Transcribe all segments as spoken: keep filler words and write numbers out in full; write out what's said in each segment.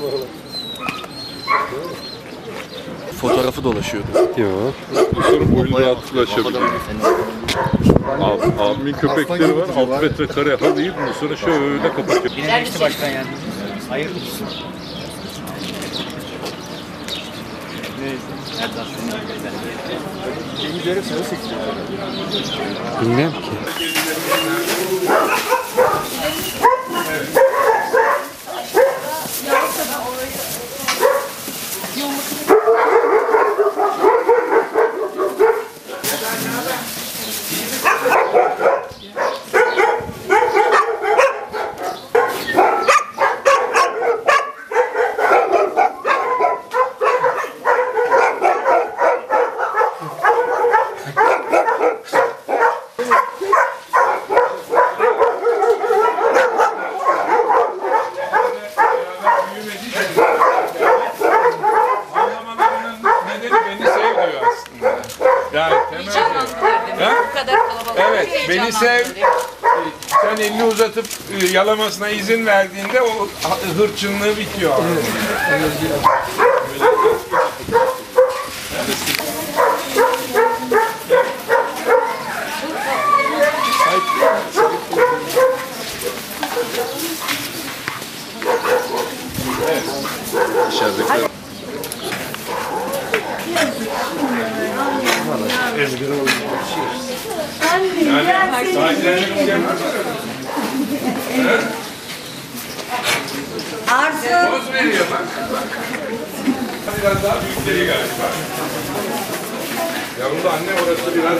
Fotoğrafı dolaşıyordu. Yok. Sonra boyunu rahatlıkla açabiliyor. Ab, abimin köpekleri var. altı metrekare halıyı bundan sonra şöyle kapatıyor. Yine değişti başkan yani. Hayırlı olsun. Bilmem ki. Yani temel, Bu kadar kalabalık. evet, beni sev, sen elini uzatıp yalamasına izin verdiğinde o hırçınlığı bitiyor. Evet. Dışarıdakiler. Yani sahiplenmek Arzu. poz veriyor bak. Biraz daha büyükleri galiba. Yavrum da anne orası biraz...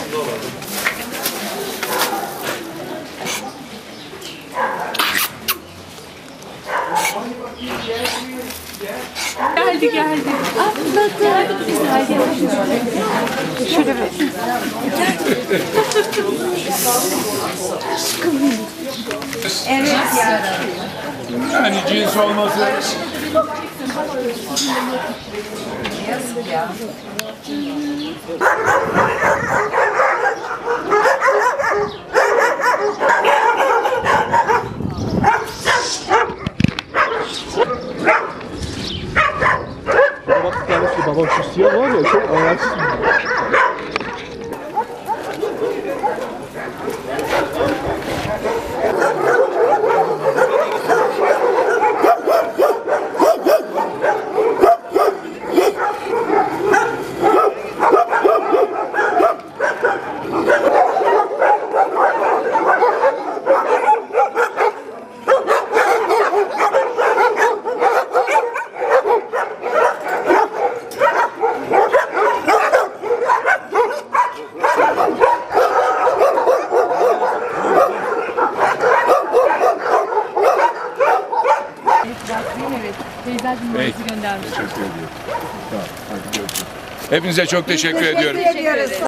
Geldi geldi. Atladı. Güzel geldi. Şöyle bir. Evet ya. Yani cins olması... Yazık ya. Bak yalnız baba şu siyah var ya çok ayaksız. Teyzeciğim numarası göndermiş. Hepinize çok teşekkür ediyorum. Teşekkür ediyoruz.